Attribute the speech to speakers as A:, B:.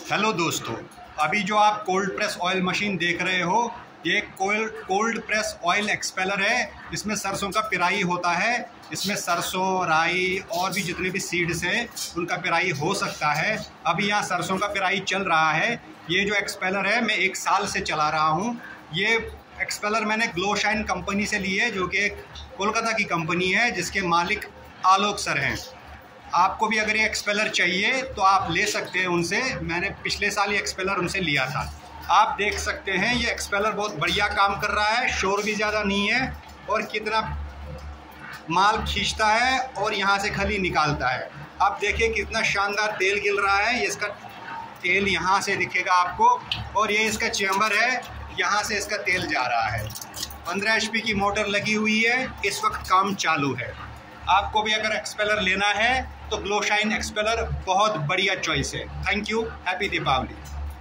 A: Hello दोस्तों, अभी जो आप कोल्ड प्रेस ऑयल मशीन देख रहे हो, ये कोल्ड प्रेस ऑयल एक्सपेलर है। इसमें सरसों का पिराई होता है। इसमें सरसों, राई और भी जितने भी सीड्स हैं उनका पिराई हो सकता है। अभी यहाँ सरसों का पिराई चल रहा है। ये जो एक्सपेलर है मैं 1 साल से चला रहा हूँ। ये एक्सपेलर मैंने ग्लोशाइन कंपनी से ली है, जो कि एक कोलकाता की कंपनी है जिसके मालिक आलोक सर हैं। आपको भी अगर ये एक्सपेलर चाहिए तो आप ले सकते हैं उनसे। मैंने पिछले साल ये एक्सपेलर उनसे लिया था। आप देख सकते हैं ये एक्सपेलर बहुत बढ़िया काम कर रहा है, शोर भी ज़्यादा नहीं है और कितना माल खींचता है और यहाँ से खली निकालता है। आप देखिए कितना शानदार तेल गिर रहा है। ये इसका तेल यहाँ से दिखेगा आपको, और ये इसका चैम्बर है, यहाँ से इसका तेल जा रहा है। 15 HP की मोटर लगी हुई है, इस वक्त काम चालू है। आपको भी अगर एक्सपेलर लेना है तो ग्लोशाइन एक्सपेलर बहुत बढ़िया चॉइस है। Thank you. हैप्पी दीपावली।